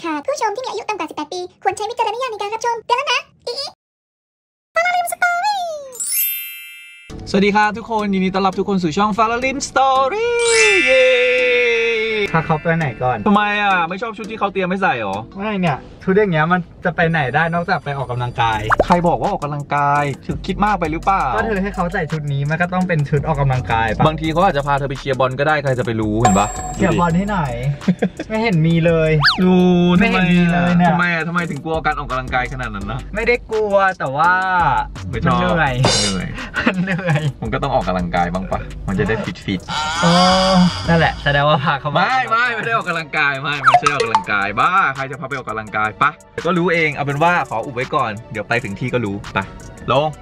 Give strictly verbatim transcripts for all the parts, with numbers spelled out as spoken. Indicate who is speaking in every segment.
Speaker 1: ขาดผู้ชมที่มีอายุต่ำกว่าสิบแปดปีควรใช้วิจารณญาณในการรับชมเตือนแล้วนะอีอีฟาราลิมสตอรี่
Speaker 2: สวัสดีครับทุกคนยินดีต้อนรับทุกคนสู่ช่องฟาราลิมสตอรี่เย้
Speaker 3: ถ้าเขาไปไหนก่อน
Speaker 2: ทำไมอ่ะไม่ชอบชุดที่เขาเตรียมไม่ใส่หรอ
Speaker 3: ไม่เนี่ยชุดอย่างเงี้ยมันจะไปไหนได้นอกจากไปออกกำลังกาย
Speaker 2: ใครบอกว่าออกกำลังกายถึงคิดมากไปหรือเปล่า
Speaker 3: ก็เธอให้เขาใส่ชุดนี้มันก็ต้องเป็นชุดออกกำลังกาย
Speaker 2: บางทีเขาอาจจะพาเธอไปเชียร์บอลก็ได้ใครจะไปรู้เห็นปะ
Speaker 3: เชียร์บอลที่ไหน ไม่เห็นมีเลย
Speaker 2: ดู
Speaker 3: ไม่เห็นมีเลยเนี่ย
Speaker 2: ทำไมอ่ะทำไมถึงกลัวการออกกำลังกายขนาดนั้นนะ
Speaker 3: ไม่ได้กลัวแต่ว่า
Speaker 2: มันเหนื่อยเหนื่อย
Speaker 3: เหนื่อย
Speaker 2: มันก็ต้องออกกำลังกายบ้างปะมันจะได้ฟิตฟิต
Speaker 3: อ๋อนั่นแหละแสดงว่าพาเขา
Speaker 2: ไม่ไม่ไม่ได้ออกกำลังกายไม่ไม่ใช่ออกกำลังกายบ้าใครจะพาไปออกกำลังกายปะก็รู้เองเอาเป็นว่าขออุบไว้ก่อนเดี๋ยวไปถึงที่ก็รู้ไปลง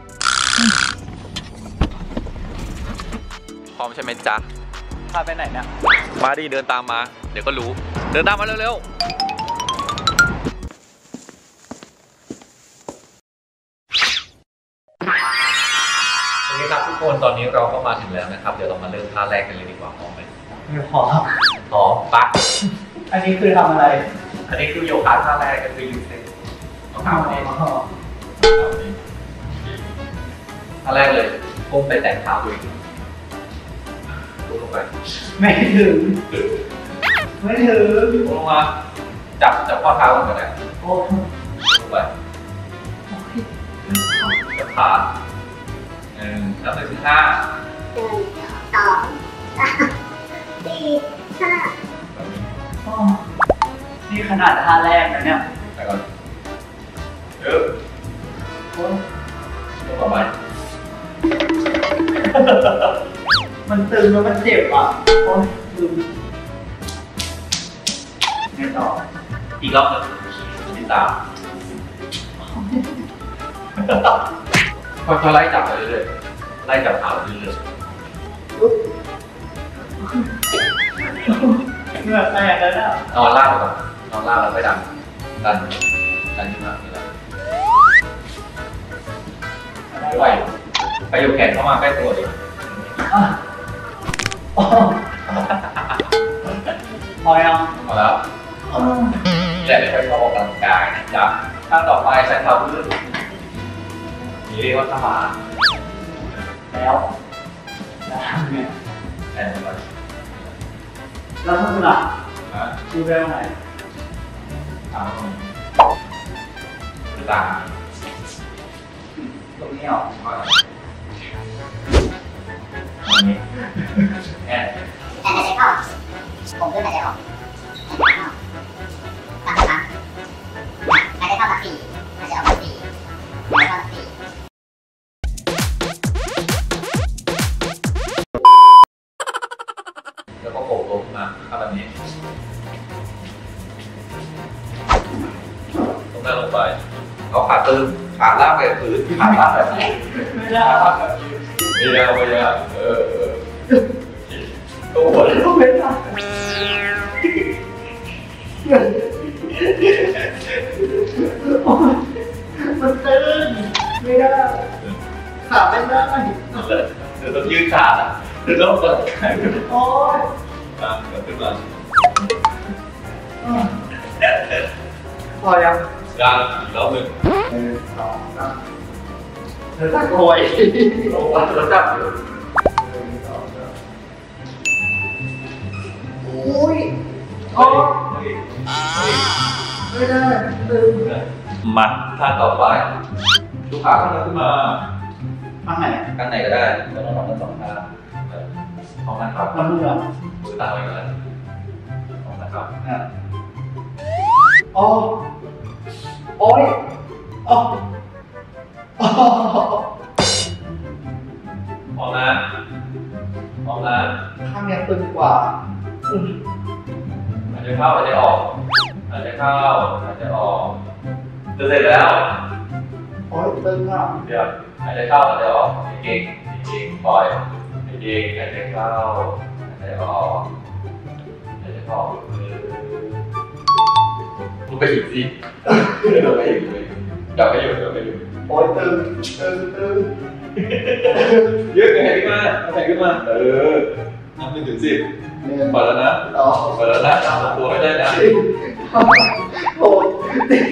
Speaker 2: พร้อมใช่ไหมจ๊ะ
Speaker 3: พาไปไหนเนี่ย
Speaker 2: มาดิเดินตามมาเดี๋ยวก็รู้เดินตามมาเร็วๆโอเคครับทุกคนตอนนี้เราก็มาถึงแล้วนะครับเดี๋ยวเรามาเริ่มท่าแรกกันเลยดีกว่าพร้อมไหม
Speaker 3: พร้อม
Speaker 2: พร้อมปะ
Speaker 3: อันนี้คือทำอะไร
Speaker 2: อันนี้คือโยคะท่าแรกก็คือยืดเส้นเอาขามาเองท่าแรกเลยก้มไปแตะเท้าตัวเองก้มลงไป
Speaker 3: ไม่ถึงไม่ถึง
Speaker 2: ก้มลงมาจับจับข้อเท้าลงไปเลย
Speaker 3: โอ้
Speaker 2: ลงไปจับขาหนึ่งนับไปถึงห้า
Speaker 1: หนึ่งสองสามสี่ห้า
Speaker 3: นี่ขนาดท่าแรกนะเนี่ย
Speaker 2: ไปก่อนเยอะลงต่อไป
Speaker 3: มันตึงแล้วมันเจ็บอ่ะโอ้ยตึงไม่ต่อ
Speaker 2: อีกรอบหนึ่งติดตามค่อยๆไล่จับไปเรื่อยๆไล่จับเท้าเรื่อยๆ
Speaker 3: เหนื่อยแตกแล้วนะ
Speaker 2: นอนลากไปก่อนนอนลากแล้วไปดันดันดันขึ้นมานี่แหละไปไปยกแขนเข้ามาใกล้ตัวดิ
Speaker 3: พอยัง
Speaker 2: พอแล้วแต่ไม่ค่อยชอบออกกำลังกายนะจ๊ะถ้าต่อไปใช้เท้าพื้นนี่เรียกว่าท่าหมา
Speaker 3: แล้วแล้วทำไง
Speaker 2: แอนไป
Speaker 3: แล้วทำไงล่ะดูเร็วไหน
Speaker 2: ตามตรงนี้คือตาม
Speaker 3: ตรงนี้หรอ
Speaker 2: ตรงนี้แอน
Speaker 1: แอนหายใจเข้าผมขึ้นหายใจออกหายใจเข้าสามครั้งหายใจเข้าสักสี่หายใจออกสักสี่หายใจเข้าสักสี่
Speaker 2: แล้วก็โผล่ตัวขึ้นมาทำแบบนี้ตรงนั้นลงไปเอาขาตึงขาลากไปพื้นขาลากแบบนี้
Speaker 3: ไม่ได้
Speaker 2: ไม่ได้ไม่ได้เออตัวหัวเลย
Speaker 3: ไม่ได้มันตึงไม่ได้ขาไม่ได้
Speaker 2: เดี๋ยวต้องยืดขาเดี๋ยวต้องเปิดขา
Speaker 3: โอ้ย
Speaker 2: มาเปิดขึ้นมา
Speaker 3: พอยัง
Speaker 2: ยังอีกรอบหนึ่ง
Speaker 3: หนึ่งสองสามเธอตั้งโอย
Speaker 2: ลงมาแล้วจับอยู่
Speaker 3: หนึ่งสองสามโอ้ยโอ้ยไม่ได้ตึง
Speaker 2: มาท่าต่อไปชูขาข้างนั้นขึ้นมา
Speaker 3: ข้างไหน
Speaker 2: ข้างไหนก็ได้แล้วเราทำทั้งสองข้างพร้อมนะครับ
Speaker 3: แล้วมืออ่ะ
Speaker 2: มือตามไปก่อนพร้อมนะครับ
Speaker 3: โอ้โอ้ยโอ้
Speaker 2: พร้อมนะพร้อมนะ
Speaker 3: ข้างนี้ตึงกว่า
Speaker 2: หายใจเข้าหายใจออกหายใจเข้าหายใจออกจะเสร็จแล้ว
Speaker 3: โอ้ยตึงอ่ะ
Speaker 2: เดี๋ยวหายใจเข้าหายใจออกเก่งเก่งปล่อยเก่งหายใจเข้าหายใจออกหายใจออกลงไปอีกสิลงไปอีกเลยจับไปอยู่จับไปอยู่
Speaker 3: โอ้ยตึงตึงตึง
Speaker 2: ยืดแขนขึ้นมาแขนขึ้นมาเออนับหนึ่งถึงสิบ
Speaker 3: หนึ่ง
Speaker 2: เปิดแล้วนะ
Speaker 3: สอง
Speaker 2: เปิดแล้วนะตามตัวให้ได้นะ
Speaker 3: สี่ห้าหกเจ็ด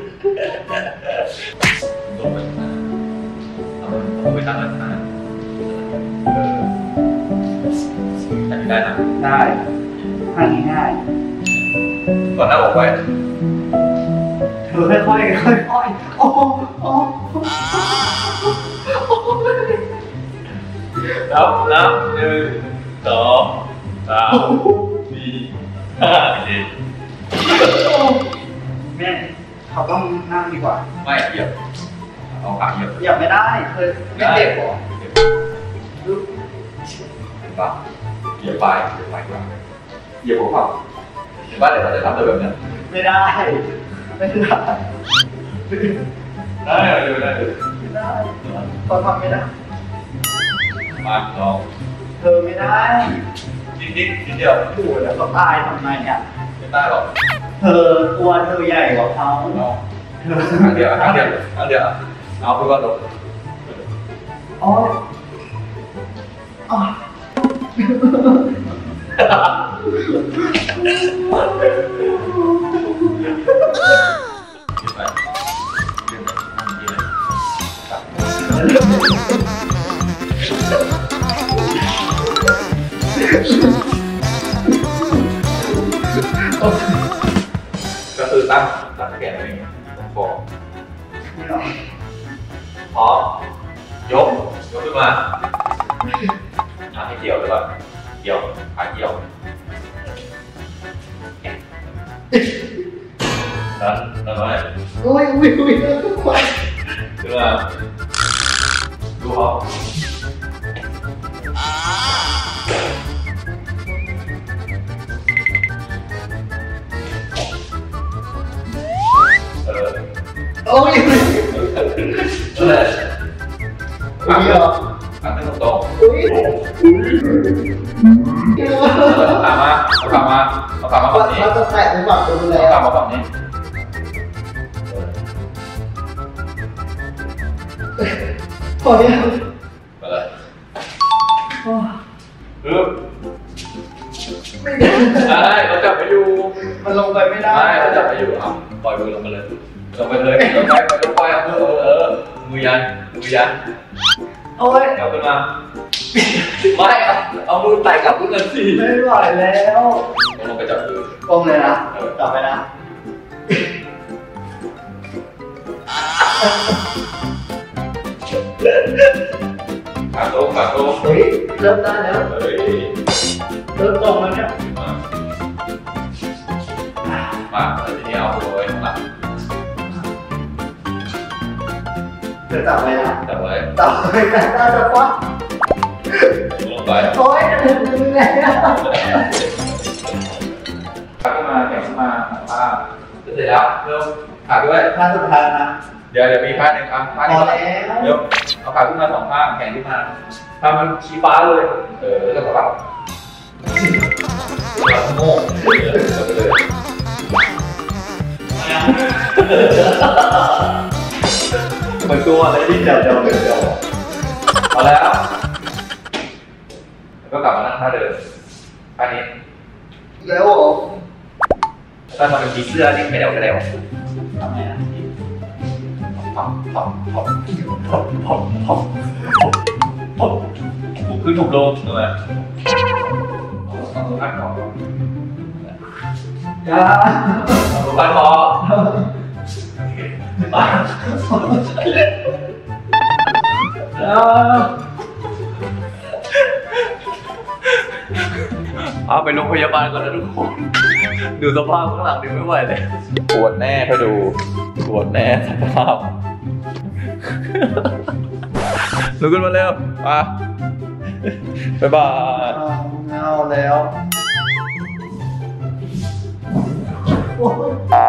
Speaker 2: ลงไปข้างหน้าเอาไปตั้งข้างหน้าเอออันนี้ได้นะ
Speaker 3: ได้ท่านี้ง่าย
Speaker 2: ก่อนหน้าอกไว้
Speaker 3: เธอค่อยๆค่อยๆโอ้โหโอ้โห
Speaker 2: นับนับหนึ่งสองสามสี่ห้าเจ็ด
Speaker 3: แม่เขาต้องนั่งดีกว่า
Speaker 2: ไม่เหยียบเอาขาเหยียบ
Speaker 3: อย่าไม่ได้เคยไม่เจ็บหรอ
Speaker 2: เห็นปะเหยียบไปเหยียบไปกว่าเหยียบหัวเข่าเห็นปะเดี๋ยวเราจะทำตัวแบบนี้
Speaker 3: ไม่ได้ไม่ได้
Speaker 2: ได้เลยได้เลย
Speaker 3: ไม่ได้เขาทำไม่ได้
Speaker 2: มาลอง
Speaker 3: เธอไม่ได้
Speaker 2: นิดนิดนิดเดียว
Speaker 3: โอ้แล้วก็ตายทำไงอ่ะ
Speaker 2: ไม่ได้หรอก
Speaker 3: เธอตัวเธอใหญ่กว่าเขา
Speaker 2: เอา
Speaker 3: เธอ
Speaker 2: ครั้งเดียวครั้งเดียวครั้งเดียวเอาไปก่อนลง
Speaker 3: อ๋ออ๋อ
Speaker 2: ขึ้นไปขึ้นไปทำดีเลยก็คือตั้งตั้งแขนไว้อย่างเงี้ยตรงคอ
Speaker 3: ไม่หรอก
Speaker 2: พร้อมยกยกขึ้นมาทำให้เกี่ยวด้วยก่อนเกี่ยวขาเกี่ยวนั้นนั้นไว้
Speaker 3: โอ้ยอุ้ยอุ้ยทุกคน
Speaker 2: ขึ้นมาดูเขาเออ
Speaker 3: โอ้ยอุ้ย
Speaker 2: นั่นแหละ
Speaker 3: อุ้ยเหรอ
Speaker 2: ขาขึ้นตรงๆ
Speaker 3: อุ้ย
Speaker 2: เอาขามาเอาขามาเอาขามาฝั่งนี้
Speaker 3: มันจะแตะในฝั่งตัวแล้
Speaker 2: เอาขาว มาฝั่งนี้
Speaker 3: พอยัง
Speaker 2: ไปเลย
Speaker 3: โอ้
Speaker 2: ปึ๊บ
Speaker 3: ไม่ได้
Speaker 2: ได้เราจับไปอยู่
Speaker 3: มันลงไปไม่ได้
Speaker 2: ได้เราจับไปอยู่อ่ะปล่อยมือลงมาเลยลงไปเลยลงไปลงไปเออเออมือยันมือยัน
Speaker 3: โอ้ย
Speaker 2: จับขึ้นมาไม่เอาเอามือไต่กลับขึ้นกันสิ
Speaker 3: ไม่ไหวแล้ว
Speaker 2: ลงไปจับมือ
Speaker 3: ก้มเลยนะจับไปนะ
Speaker 2: ขาโต้ขาโต้
Speaker 3: เฮ้ยเริ่มได้แล้ว
Speaker 2: เฮ้ย
Speaker 3: เริ่มตรงแล้วเนี่ย
Speaker 2: มามาแล้วทีนี้เอาตัวไว้ข้างหลัง
Speaker 3: เธอจับไปนะ
Speaker 2: จับไว้
Speaker 3: จับไปนะได้จะคว้า
Speaker 2: ลงไป
Speaker 3: โอ้ยจะถึงมือแล้ว
Speaker 2: ขาขึ้นมาแขนขึ้นมาขาเสร็จแล้วเริ่มขาด้วย
Speaker 3: ท่าสุดท้ายนะ
Speaker 2: เดี๋ยวเดี๋ยวมีท่าหนึ่งอ่ะท่า
Speaker 3: พ
Speaker 2: นี้
Speaker 3: อแล้ว
Speaker 2: เดี๋ยวเอาขาขึ้นมาสองข้างแขนขึ้นมาทำมันชี้ฟ้าเลยเออแล้วก็แบบเราโง่เออเราไปเลยเหมือนตัวอะไรที่เดี๋ยวเดี๋ยวเดี๋ยวเดี๋ยวพอแล้วแล้วก็กลับมานั่งท่าเดิมท่านี้
Speaker 3: แล้วเหรอ
Speaker 2: ถ้าทำเป็นผีเสื้อนี่ไม่เดาไม่เดา
Speaker 3: ทำไงนะ
Speaker 2: พอมพอมพอมพอมพอมพอมพอมขึ้นถูกลงถูกไหมเอามือพันคอ
Speaker 3: อย่า
Speaker 2: เอามือพันคอเอาไปโรงพยาบาลก่อนนะทุกคนดูสภาพข้างหลังดิไม่ไหวเลยปวดแน่เขาดูปวดแน่สภาพลุกขึ้นมาเร็วมาบ๊ายบาย
Speaker 3: เงาแล้วโอ้ย